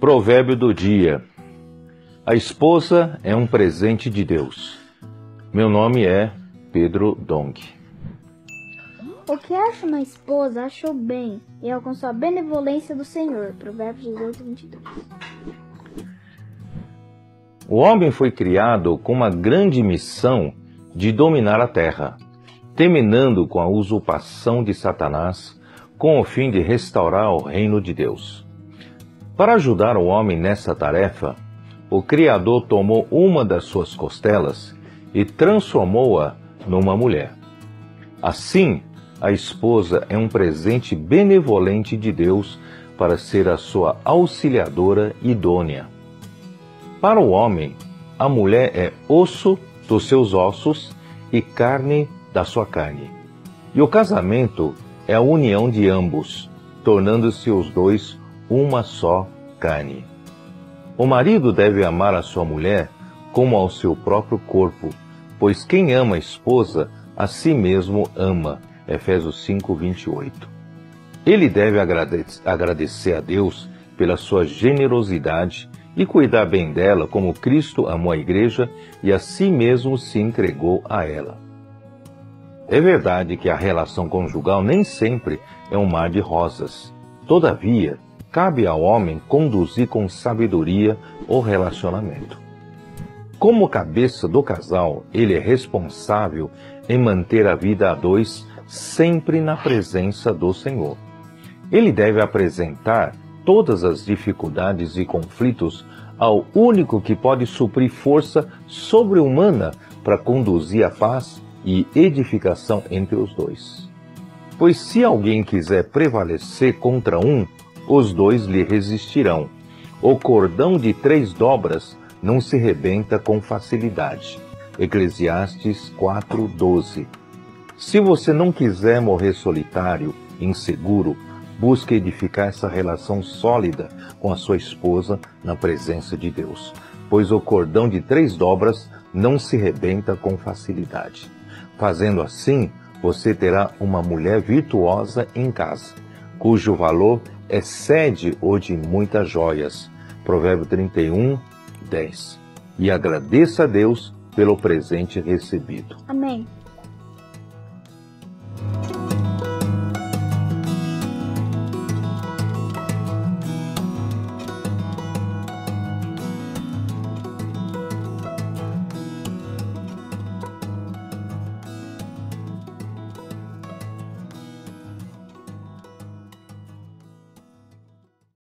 Provérbio do dia. A esposa é um presente de Deus. Meu nome é Pedro Dong. O que acha uma esposa, achou bem, e alcançou a benevolência do Senhor. Provérbios 18, 22. O homem foi criado com uma grande missão de dominar a terra, terminando com a usurpação de Satanás, com o fim de restaurar o reino de Deus. Para ajudar o homem nessa tarefa, o Criador tomou uma das suas costelas e transformou-a numa mulher. Assim, a esposa é um presente benevolente de Deus para ser a sua auxiliadora idônea. Para o homem, a mulher é osso dos seus ossos e carne da sua carne. E o casamento é a união de ambos, tornando-se os dois uma só carne. O marido deve amar a sua mulher como ao seu próprio corpo, pois quem ama a esposa, a si mesmo ama. Efésios 5, 28. Ele deve agradecer a Deus pela sua generosidade e cuidar bem dela como Cristo amou a igreja e a si mesmo se entregou a ela. É verdade que a relação conjugal nem sempre é um mar de rosas. Todavia, cabe ao homem conduzir com sabedoria o relacionamento. Como cabeça do casal, ele é responsável em manter a vida a dois sempre na presença do Senhor. Ele deve apresentar todas as dificuldades e conflitos ao único que pode suprir força sobre-humana para conduzir a paz e edificação entre os dois. Pois se alguém quiser prevalecer contra um, os dois lhe resistirão. O cordão de 3 dobras não se rebenta com facilidade. Eclesiastes 4:12. Se você não quiser morrer solitário, inseguro, busque edificar essa relação sólida com a sua esposa na presença de Deus, pois o cordão de 3 dobras não se rebenta com facilidade. Fazendo assim, você terá uma mulher virtuosa em casa, cujo valor excede o de muitas joias. Provérbio 31, 10. E agradeça a Deus pelo presente recebido. Amém.